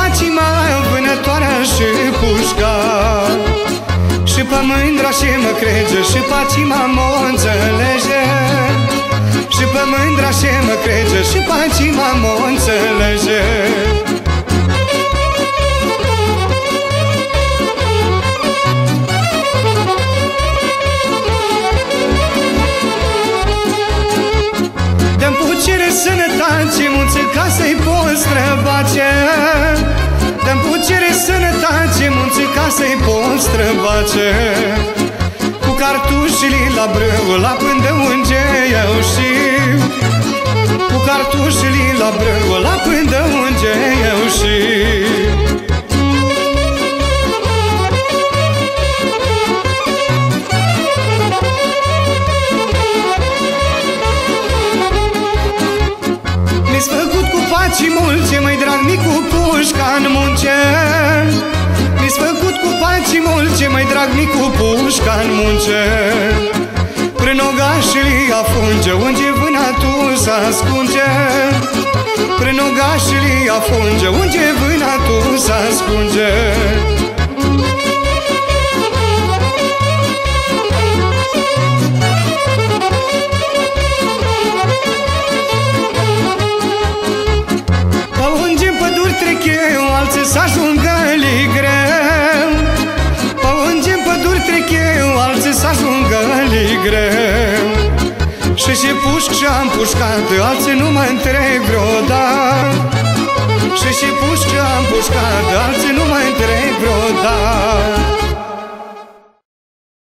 pacima, vânătoarea și pușca, și pe mândra și mă crege, și pacima mă înțelege, și pe mândra și mă crege, și pacima mă înțelege. Dă-mi pucere, sănătate, mulți ca să-i poți străbace. Dă-mi pucere, sănătate, mulți ca să-i poți străbace. Cu cartușile la brâu, la pândă unde eu știu. Cu cartușile la brâu, la pândă unde eu știu. Mi-s făcut cu pacii mulți, mai drag mi cu pușca în munce. Mi-s făcut cu pacii mulți, mai drag mi cu pușca în munce. Prin ogașii afunge, unde vânatul s-ascunge. Prin ogașii afunge, unde vânatul s-ascunge. Alții s-ajungă greu. Pe unde în păduri trec eu, alții s-ajungă greu. Și pușc și-am pușcat, alții nu mă întreb vreodată. Și pușc și-am pușcat, alții nu mă întreb vreodată.